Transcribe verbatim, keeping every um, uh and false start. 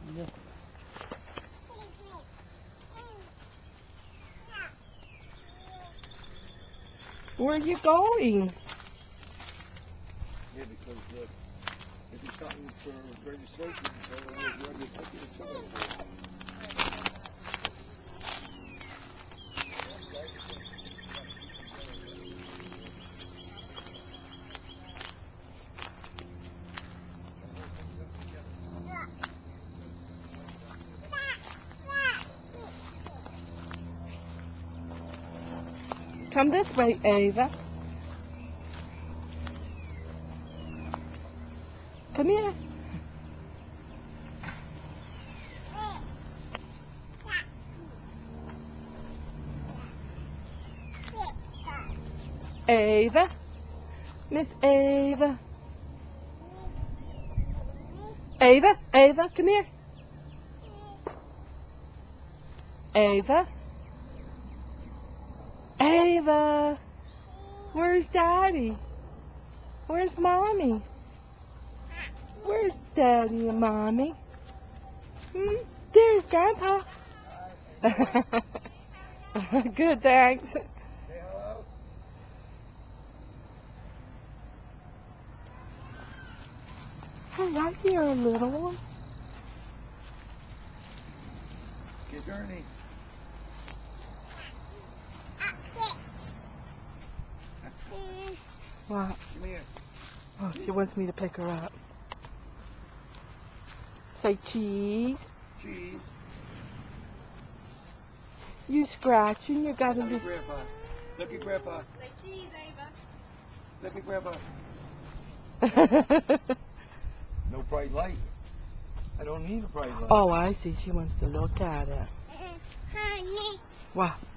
Yeah. Where are you going? Yeah, because uh, if you're coming for registration, so you're ready to take it to the Come this way, Ava. Come here. Ava. Miss Ava. Ava, Ava, come here. Ava. Ava. Where's Daddy? Where's Mommy? Where's Daddy and Mommy? Hmm? There's Grandpa. Good, thanks. Say hello. I like your little one. Get Ernie. What? Come here. Oh, she wants me to pick her up. Say cheese. Cheese. You scratching, you gotta Look be... at Grandpa. Look at Grandpa. Say cheese, Ava. Look at Grandpa. No bright light. I don't need a bright light. Oh, I see. She wants to look at it. Honey. What?